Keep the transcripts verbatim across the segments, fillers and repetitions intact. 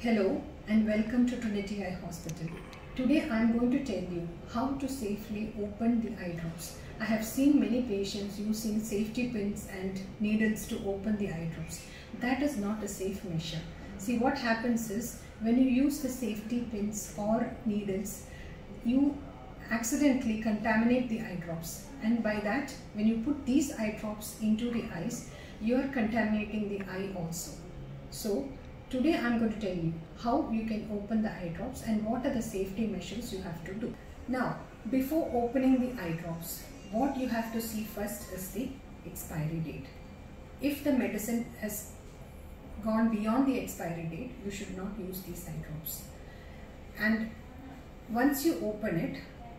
Hello and welcome to Trinity Eye Hospital. Today I am going to tell you how to safely open the eye drops. I have seen many patients using safety pins and needles to open the eye drops. That is not a safe measure. See, what happens is when you use the safety pins or needles, you accidentally contaminate the eye drops, and by that, when you put these eye drops into the eyes, you are contaminating the eye also. So today I am going to tell you how you can open the eye drops and what are the safety measures you have to do. Now, before opening the eye drops, what you have to see first is the expiry date. If the medicine has gone beyond the expiry date, you should not use these eye drops. And once you open it,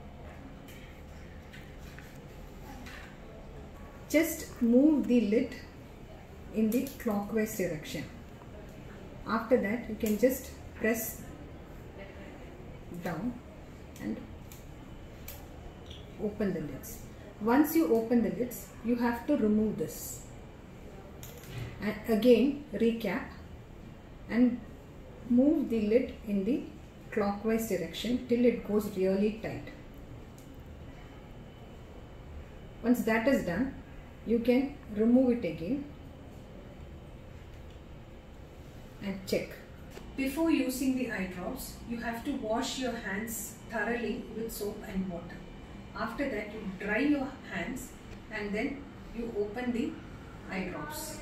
just move the lid in the clockwise direction. After that, you can just press down and open the lids. Once you open the lids, you have to remove this. And again, recap and move the lid in the clockwise direction till it goes really tight. Once that is done, you can remove it again and check. Before using the eye drops, you have to wash your hands thoroughly with soap and water. After that, you dry your hands and then you open the eye drops.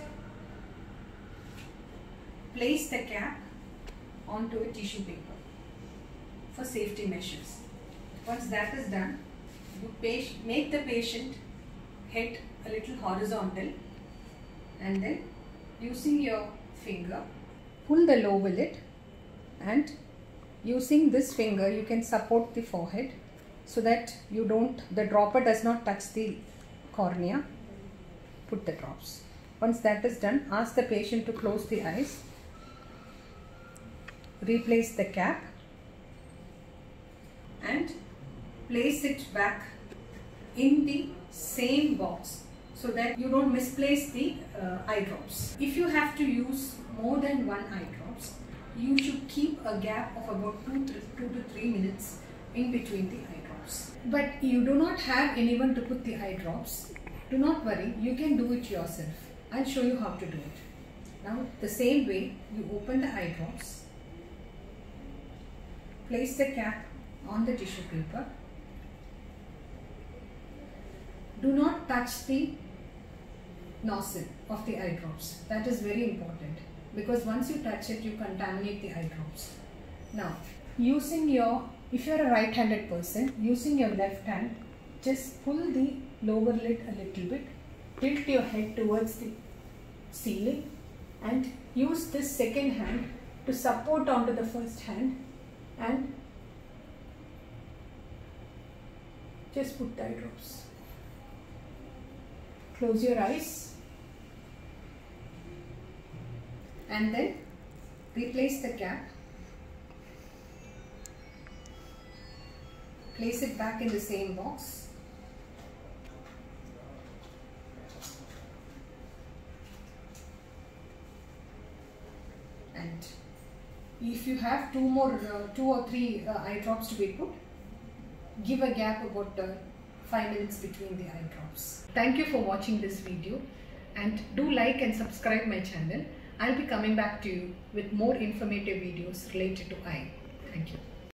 Place the cap onto a tissue paper for safety measures. Once that is done, you make the patient head a little horizontal and then using your finger, pull the lower lid, and using this finger you can support the forehead so that you don't, the dropper does not touch the cornea. Put the drops. Once that is done, ask the patient to close the eyes, replace the cap and place it back in the same box so that you don't misplace the uh, eye drops. If you have to use more than one eye drops, you should keep a gap of about two, two to three minutes in between the eye drops. But you do not have anyone to put the eye drops, do not worry, you can do it yourself. I'll show you how to do it. Now, the same way, you open the eye drops, place the cap on the tissue paper. Do not touch the nozzle of the eye drops. That is very important because once you touch it, you contaminate the eye drops. Now, using your, if you are a right-handed person, using your left hand, just pull the lower lid a little bit, tilt your head towards the ceiling and use this second hand to support onto the first hand and just put the eye drops. Close your eyes and then replace the cap. Place it back in the same box. And if you have two more, uh, two or three uh, eye drops to be put, give a gap about uh, five minutes between the eye drops. Thank you for watching this video and do like and subscribe my channel. I'll be coming back to you with more informative videos related to eye. Thank you.